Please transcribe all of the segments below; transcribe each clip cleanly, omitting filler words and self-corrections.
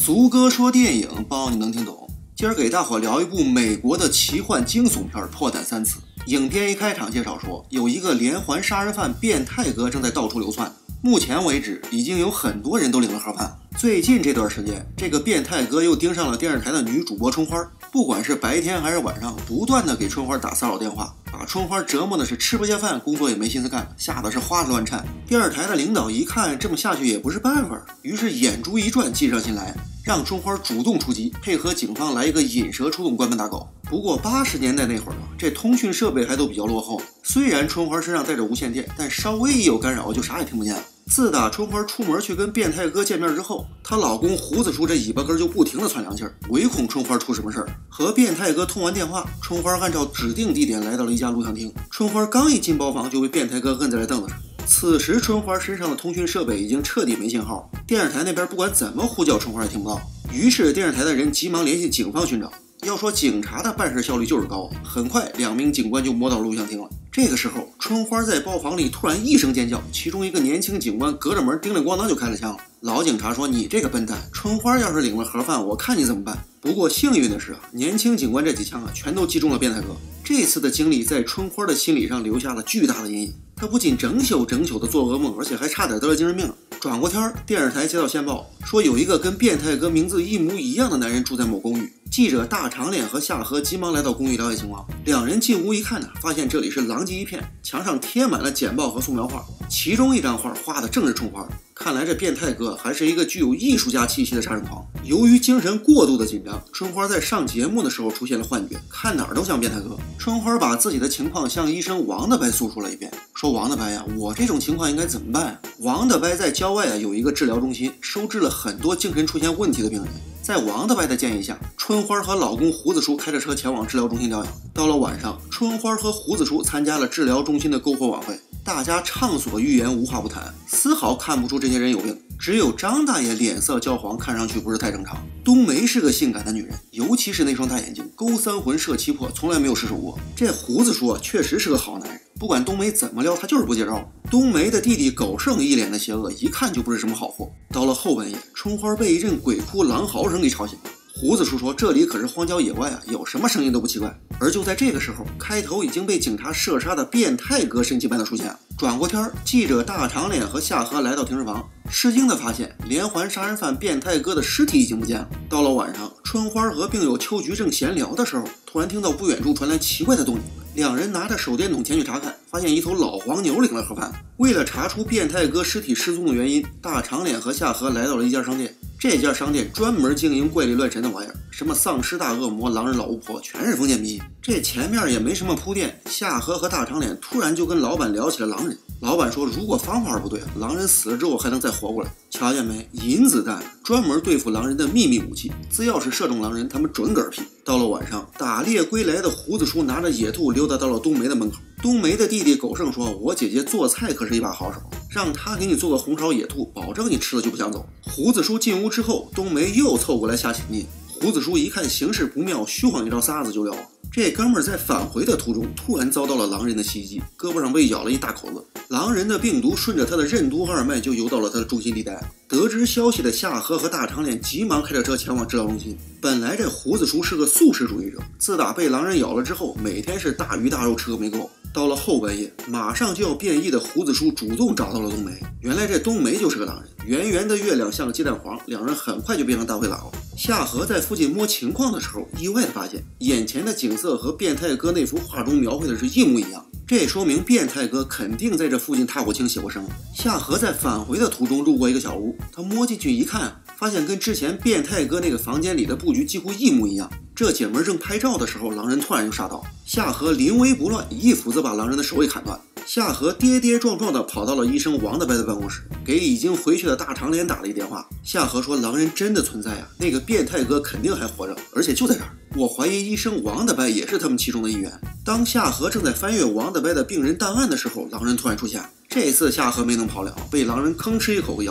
俗哥说电影，包你能听懂。今儿给大伙聊一部美国的奇幻惊悚片《破胆三次》。影片一开场介绍说，有一个连环杀人犯变态哥正在到处流窜。目前为止，已经有很多人都领了盒饭。最近这段时间，这个变态哥又盯上了电视台的女主播春花，不管是白天还是晚上，不断的给春花打骚扰电话，把春花折磨的是吃不下饭，工作也没心思干，吓得是花枝乱颤。电视台的领导一看这么下去也不是办法，于是眼珠一转，计上心来，让春花主动出击，配合警方来一个引蛇出洞，关门打狗。不过80年代那会儿这通讯设备还都比较落后，虽然春花身上带着无线电，但稍微一有干扰就啥也听不见了。自打春花出门去跟变态哥见面之后，她老公胡子叔这尾巴根就不停的窜凉气儿，唯恐春花出什么事儿。和变态哥通完电话，春花按照指定地点来到了一家录像厅。春花刚一进包房就被变态哥摁在了凳子上。此时春花身上的通讯设备已经彻底没信号，电视台那边不管怎么呼叫春花也听不到。于是电视台的人急忙联系警方寻找。要说警察的办事效率就是高，很快2名警官就摸到录像厅了。这个时候，春花在包房里突然一声尖叫，其中一个年轻警官隔着门叮铃咣当就开了枪。老警察说：“你这个笨蛋，春花要是领了盒饭，我看你怎么办。”不过幸运的是年轻警官这几枪全都击中了变态哥。这次的经历在春花的心理上留下了巨大的阴影，他不仅整宿的做噩梦，而且还差点得了精神病。转过天，电视台接到线报，说有一个跟变态哥名字一模一样的男人住在某公寓。记者大长脸和夏河急忙来到公寓了解情况。两人进屋一看发现这里是狼藉一片，墙上贴满了简报和素描画，其中一张画画的正是春花。看来这变态哥还是一个具有艺术家气息的杀人狂。由于精神过度的紧张，春花在上节目的时候出现了幻觉，看哪儿都像变态哥。春花把自己的情况向医生王大白诉说了一遍，说：“王大白呀，我这种情况应该怎么办？”王大白在郊外有一个治疗中心，收治了很多精神出现问题的病人。在王大白的建议下，春花和老公胡子叔开着车前往治疗中心疗养。到了晚上，春花和胡子叔参加了治疗中心的篝火晚会，大家畅所欲言，无话不谈，丝毫看不出这些人有病。只有张大爷脸色焦黄，看上去不是太正常。冬梅是个性感的女人，尤其是那双大眼睛，勾三魂摄七魄，从来没有失手过。这胡子叔确实是个好男人，不管冬梅怎么撩，他就是不接招。冬梅的弟弟狗剩一脸的邪恶，一看就不是什么好货。到了后半夜，春花被一阵鬼哭狼嚎声给吵醒了。胡子叔说：“这里可是荒郊野外有什么声音都不奇怪。”而就在这个时候，开头已经被警察射杀的变态哥神奇般的出现。转过天，记者大长脸和夏河来到停尸房，吃惊的发现连环杀人犯变态哥的尸体已经不见了。到了晚上，春花和病友秋菊正闲聊的时候，突然听到不远处传来奇怪的动静。两人拿着手电筒前去查看，发现一头老黄牛领了盒饭。为了查出变态哥尸体失踪的原因，大长脸和夏河来到了一家商店。这家商店专门经营怪力乱神的玩意儿，什么丧尸大恶魔、狼人老巫婆，全是封建迷。这前面也没什么铺垫，夏河和大长脸突然就跟老板聊起了狼人。老板说，如果方法不对，狼人死了之后还能再活过来。瞧见没？银子弹，专门对付狼人的秘密武器，只要是射中狼人，他们准嗝屁。到了晚上，打猎归来的胡子叔拿着野兔溜达到了冬梅的门口。冬梅的弟弟狗剩说：“我姐姐做菜可是一把好手，让她给你做个红烧野兔，保证你吃了就不想走。”胡子叔进屋之后，冬梅又凑过来下请进。胡子叔一看形势不妙，虚晃一招撒子就撩。这哥们儿在返回的途中突然遭到了狼人的袭击，胳膊上被咬了一大口子。狼人的病毒顺着他的任督二脉就游到了他的中心地带。得知消息的夏河和大长脸急忙开着车前往治疗中心。本来这胡子叔是个素食主义者，自打被狼人咬了之后，每天是大鱼大肉吃个没够。到了后半夜，马上就要变异的胡子叔主动找到了冬梅。原来这冬梅就是个狼人，圆圆的月亮像个鸡蛋黄，两人很快就变成大灰狼。夏河在附近摸情况的时候，意外的发现眼前的景色和变态哥那幅画中描绘的是一模一样，这说明变态哥肯定在这附近踏过青写过生。夏河在返回的途中路过一个小屋，他摸进去一看，发现跟之前变态哥那个房间里的布局几乎一模一样。这姐们正拍照的时候，狼人突然就杀到，夏河临危不乱，一斧子把狼人的手给砍断。夏河跌跌撞撞地跑到了医生王大白的办公室，给已经回去的大长脸打了一电话。夏河说：“狼人真的存在啊，那个变态哥肯定还活着，而且就在这儿。我怀疑医生王大白也是他们其中的一员。”当夏河正在翻阅王大白的病人档案的时候，狼人突然出现。这次夏河没能跑了，被狼人吭哧一口给咬死了。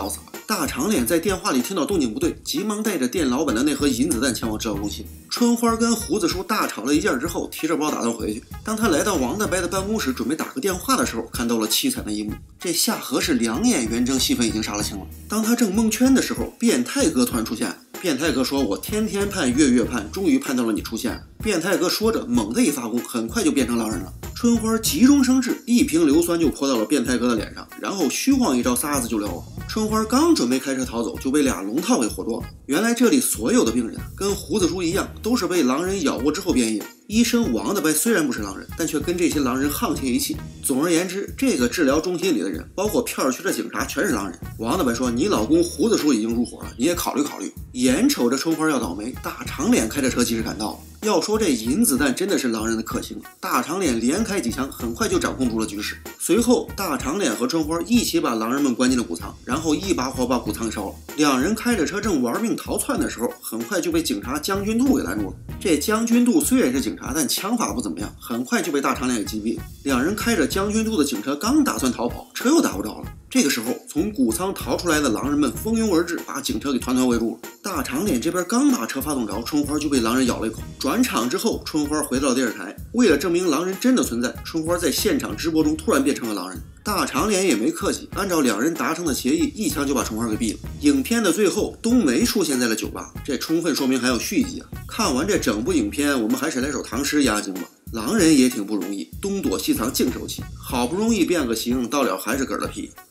大长脸在电话里听到动静不对，急忙带着店老板的那盒银子弹前往治疗中心。春花跟胡子叔大吵了一架之后，提着包打算回去。当他来到王大白的办公室准备打个电话的时候，看到了凄惨的一幕。这夏河是两眼圆睁，戏份已经杀了青了。当他正蒙圈的时候，变态哥突然出现。变态哥说：“我天天盼，月月盼，终于盼到了你出现。”变态哥说着，猛地一发功，很快就变成狼人了。春花急中生智，一瓶硫酸就泼到了变态哥的脸上，然后虚晃一招，撒子就撩啊。春花刚准备开车逃走，就被俩龙套给活捉了。原来这里所有的病人跟胡子叔一样，都是被狼人咬过之后变异的。医生王大白虽然不是狼人，但却跟这些狼人沆瀣一气。总而言之，这个治疗中心里的人，包括片区的警察，全是狼人。王大白说：“你老公胡子叔已经入伙了，你也考虑考虑。”眼瞅着春花要倒霉，大长脸开着车及时赶到。要说这银子弹真的是狼人的克星，大长脸连开几枪，很快就掌控住了局势。随后，大长脸和春花一起把狼人们关进了谷仓，然后一把火把谷仓给烧了。两人开着车正玩命逃窜的时候，很快就被警察将军度给拦住了。这将军度虽然是警察，但枪法不怎么样，很快就被大长脸给击毙了。两人开着将军度的警车刚打算逃跑，车又打不着了。这个时候，从谷仓逃出来的狼人们蜂拥而至，把警车给团团围住了。大长脸这边刚把车发动着，春花就被狼人咬了一口。转场之后，春花回到了电视台，为了证明狼人真的存在，春花在现场直播中突然变成了狼人。大长脸也没客气，按照两人达成的协议，一枪就把春花给毙了。影片的最后，冬梅出现在了酒吧，这充分说明还有续集啊！看完这整部影片，我们还是来首唐诗压惊吧。狼人也挺不容易，东躲西藏净受气，好不容易变个形，到了还是嗝了屁。